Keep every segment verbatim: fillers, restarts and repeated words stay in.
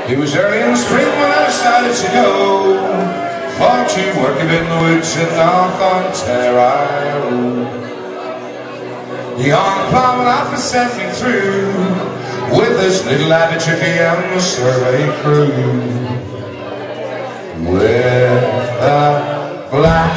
It was early in the spring when I decided to go for to work in the woods in North Ontario. The unemployment office sent me through with this little Ivybridge and the survey crew. With a black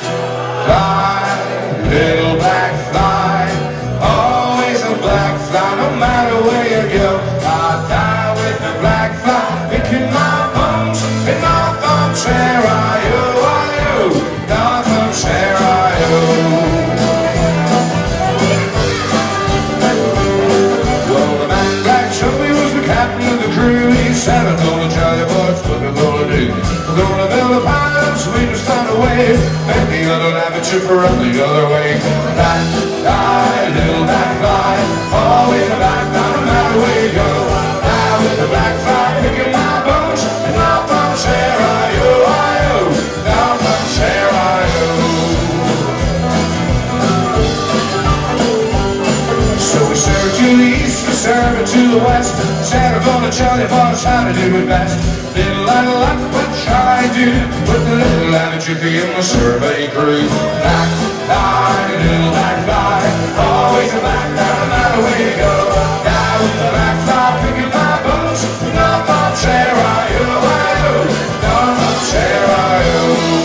fly, little black fly, always a black fly, no matter where you go. I die with the black fly, picking my bones in North Ontario, North Ontario. Well, the man Black Chubby was the captain of the crew. He said, I'm gonna tell you boys what we're gonna do. We're gonna build a fire so we can start a wave, make the other Ivybridge for up the other way. Black fly, little black fly, always a black fly, no matter where you go. Now with the black fly, picking my bones in North Ontario, North Ontario. So we serve to the east, we serve it to the west. Said I'm gonna tell you boys how to do it best. Little light of luck, what shall I do with the little Ivybridge in the survey crew? Black fly, little black fly, always a black fly, no matter where you go. Now with the black fly, picking my bones in North Ontario, North Ontario.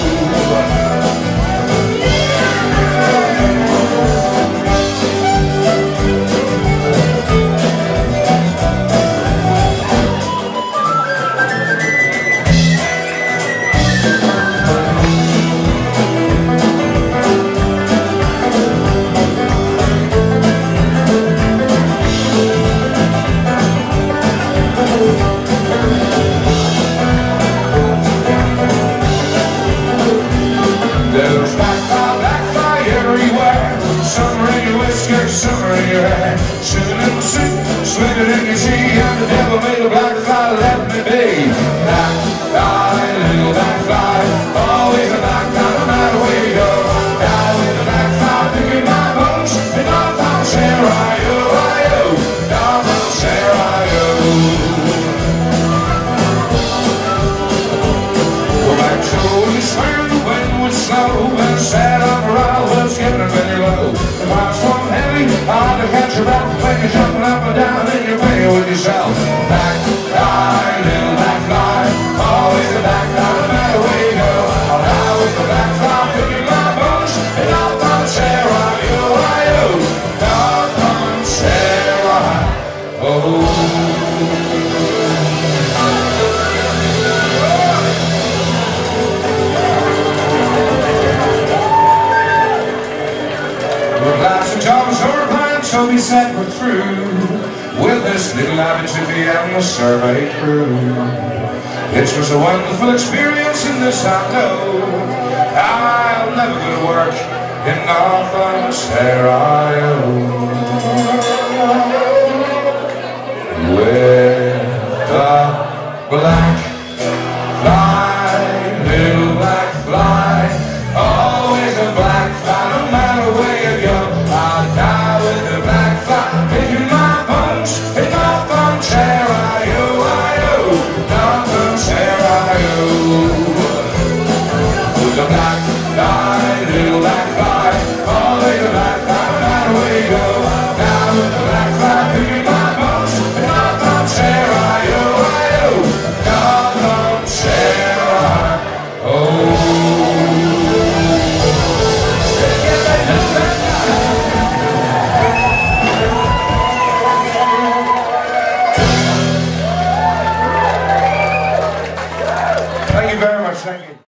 There's black fly, black fly everywhere. Summer in your whiskers, summer in your hair. Swimming in the soup, swimming in your tea. And the devil made a black fly, let me be. Black fly, little black fly, always a black fly, no matter where you go. Now with the black fly, picking my bones in North Ontario, North Ontario. Well, back to the swim, the wind was slow, and the sad overall was giving a very low. The pipes swung heavy, hard to catch your breath when you're jumping up and down and you're playing with yourself. Black fly, little black fly, always the black fly, no matter where you go. I'll die with the black fly, picking my bones in North Ontario, North Ontario. So we said we're through with this little Ivybridge and the survey crew. It was a wonderful experience, and this I know. I'll never go to work in North Ontario. With the black fly, little black fly, always a black fly, no matter where you go. I'll die with the black fly, picking my bones in North Ontario, North Ontario. With the black fly, little black fly, always a black fly, no matter where you go. Now with the black fly, picking my bones in North Ontario, North Ontario. Thank you very much. Thank you.